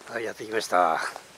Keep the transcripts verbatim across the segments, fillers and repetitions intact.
はい、やってきました。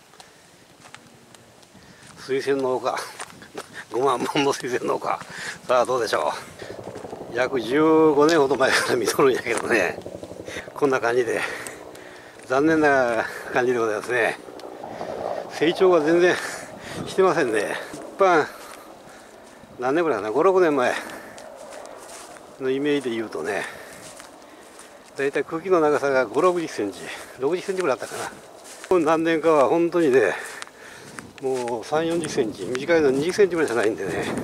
水仙農家ごまんぼんの水仙農家、さあどうでしょう。約じゅうごねんほど前から見とるんやけどね、こんな感じで残念な感じでございますね。成長が全然してませんね。一般何年ぐらいかな、ごろくねんまえのイメージで言うとね、だいたい茎の長さがごじゅうろくじゅっセンチ、ろくじゅっセンチぐらいあったかな。何年かは本当にね、もうさんじゅう、よんじゅっセンチ、短いのにじゅっセンチぐらいしかないんでね、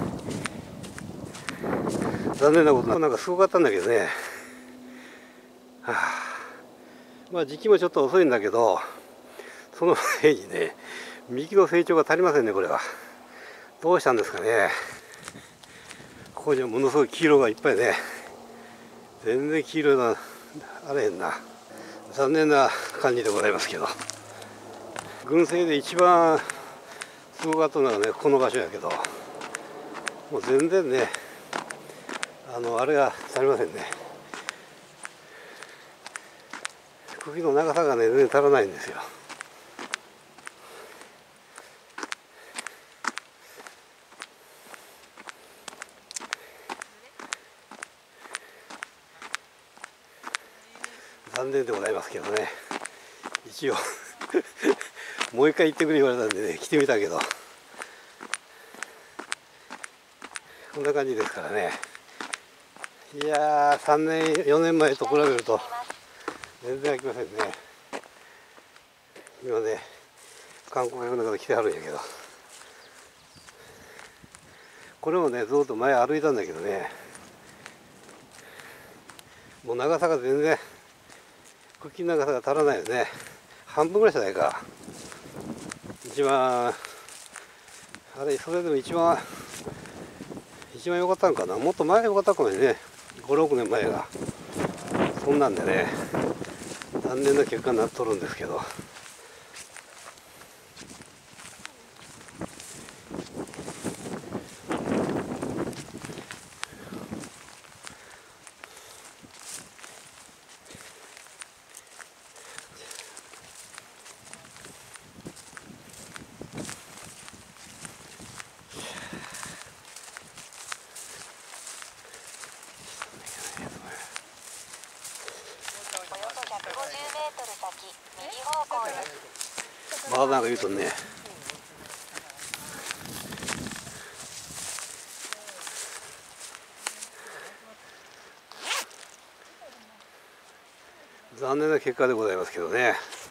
残念なこと、なんかすごかったんだけどね、はあ、まあ時期もちょっと遅いんだけど、その前にね、幹の成長が足りませんね。これはどうしたんですかね。ここにはものすごい黄色がいっぱいね、全然黄色なあれへんな、残念な感じでございますけど、群生で一番すごかったのはね、この場所やけど、もう全然ね、あのあれが足りませんね。茎の長さがね全然足らないんですよ。残念でございますけどね。一応もう一回行ってくれ言われたんでね、来てみたけど、こんな感じですからね。いやー、さんねんよねんまえと比べると全然飽きませんね。今ね、観光客の方来てはるんやけど、これもねずっと前歩いたんだけどね、もう長さが全然、茎の長さが足らないよね。半分ぐらいじゃないか。一番あれ、それでも一番一番良かったんかな。もっと前良かったかもね、ごろくねんまえが。そんなんでね、残念な結果になっとるんですけど、まだなんか言うとね、残念な結果でございますけどね。